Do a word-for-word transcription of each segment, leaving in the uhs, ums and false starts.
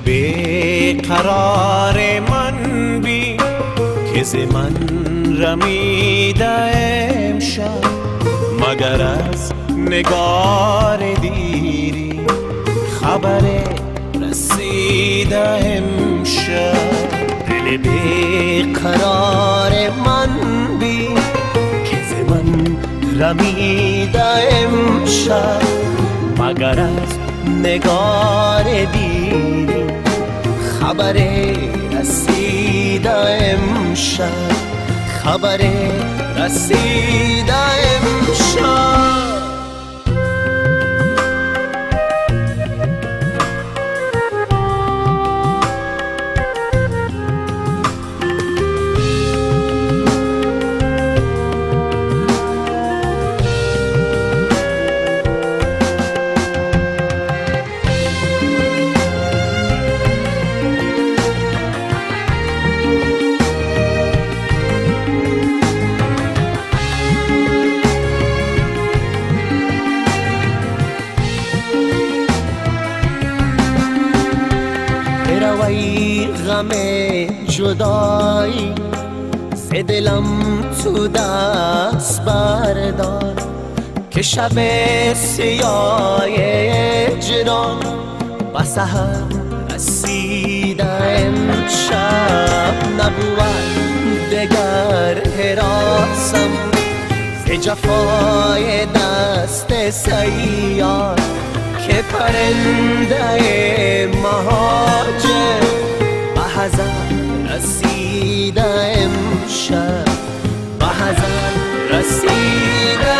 بیقرار من بی که ز من رمیده امشب، مگر از نگار دیری خبر رسیده امشب. دل بیقرار من بی که ز من رمیده امشب، مگر از نگار دیری خبر رسیده امشب، خبر رسیده امشب. ای غم جدایی ز دلم تو دست بردار، که شب سیاه اجرام به سحر رسیده امشب. نبود دگر حراسم ز جفای دست سیار، که پرنده مهاجر به حزن رسیده امشب، به حزن رسیده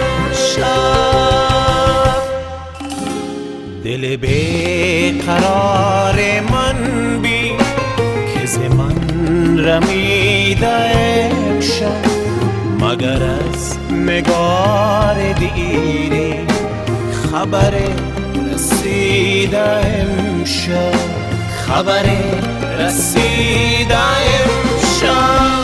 امشب. دل بیقرار من بی که ز من رمیده امشب، مگر از نگار دیری خبر رسیده امشب، خبر رسیده امشب.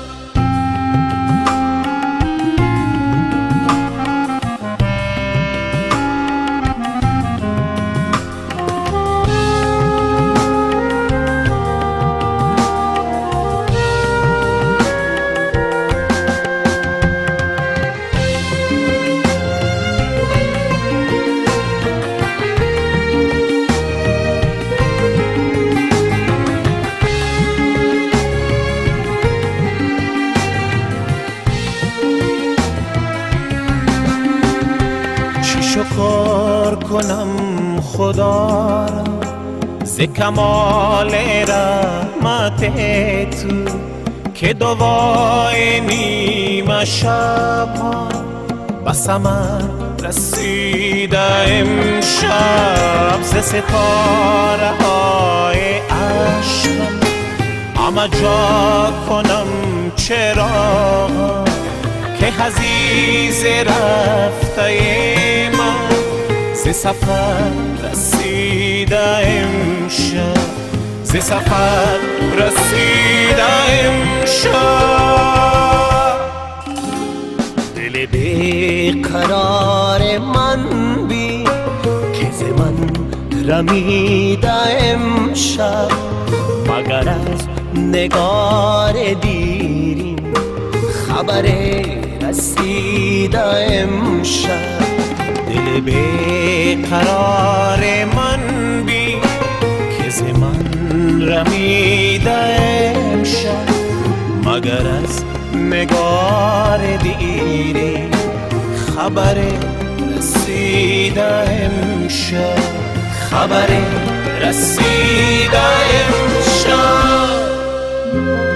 شکر کنم خدا را ز کمال رحمت تو، که دوای نیمه شب‌ها به ثمر رسیده امشب. ز ستاره های عشقم همه جا کنم چراغ، که حضیض رفته من ز سفر رسیده امشب، ز سفر رسیده امشب. دل بیقرار من بی که ز من رمیده امشب، مگر از نگار دیری خبر رسیده امشب. دل بیقرار من بی که ز من رمیده امشب، مگر از نگار دیری خبر رسیده امشب، خبر رسیده امشب.